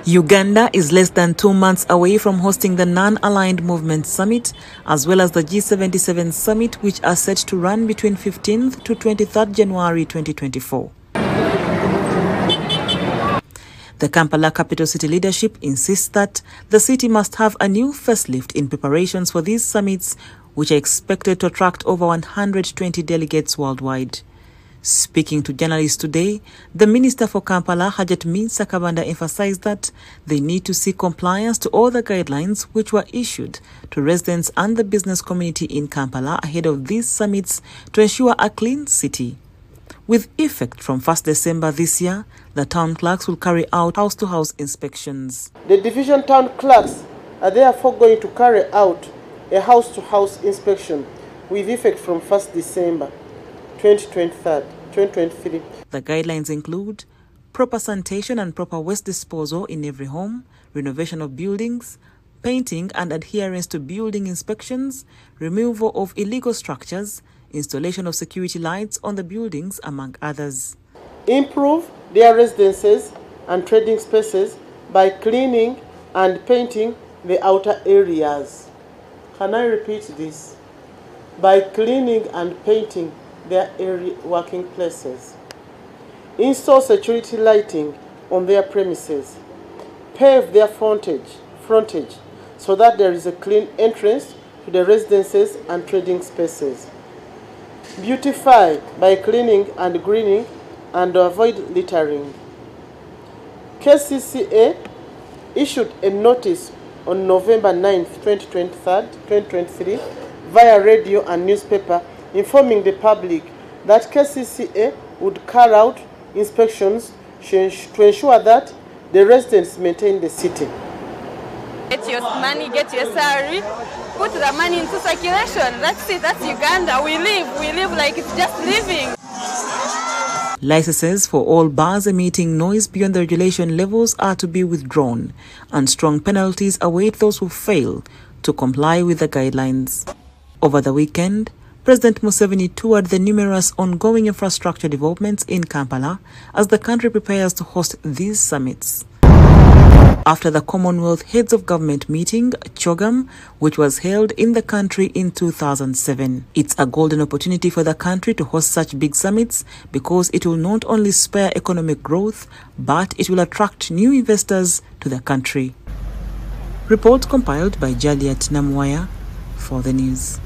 Uganda is less than 2 months away from hosting the Non-Aligned Movement Summit, as well as the G77 Summit, which are set to run between 15th to 23rd January 2024. The Kampala capital city leadership insists that the city must have a new facelift in preparations for these summits, which are expected to attract over 120 delegates worldwide. Speaking to journalists today, the Minister for Kampala, Hajat Min Sakabanda, emphasized that they need to seek compliance to all the guidelines which were issued to residents and the business community in Kampala ahead of these summits to ensure a clean city. With effect from 1st December this year, the town clerks will carry out house-to-house inspections. The division town clerks are therefore going to carry out a house-to-house inspection with effect from 1st December 2023. The guidelines include proper sanitation and proper waste disposal in every home, renovation of buildings, painting and adherence to building inspections, removal of illegal structures, installation of security lights on the buildings, among others. Improve their residences and trading spaces by cleaning and painting the outer areas. Can I repeat this? By cleaning and painting their working places. Install security lighting on their premises. Pave their frontage so that there is a clean entrance to the residences and trading spaces. Beautify by cleaning and greening and avoid littering. KCCA issued a notice on November 9, 2023 via radio and newspaper informing the public that KCCA would carry out inspections to ensure that the residents maintain the city. Get your money, get your salary, put the money into circulation. That's it, that's Uganda. We live like it's just living. Licenses for all bars emitting noise beyond the regulation levels are to be withdrawn, and strong penalties await those who fail to comply with the guidelines. Over the weekend, President Museveni toured the numerous ongoing infrastructure developments in Kampala as the country prepares to host these summits. After the Commonwealth Heads of Government meeting, CHOGM, which was held in the country in 2007. It's a golden opportunity for the country to host such big summits because it will not only spur economic growth, but it will attract new investors to the country. Report compiled by Jaliat Namwaya for the news.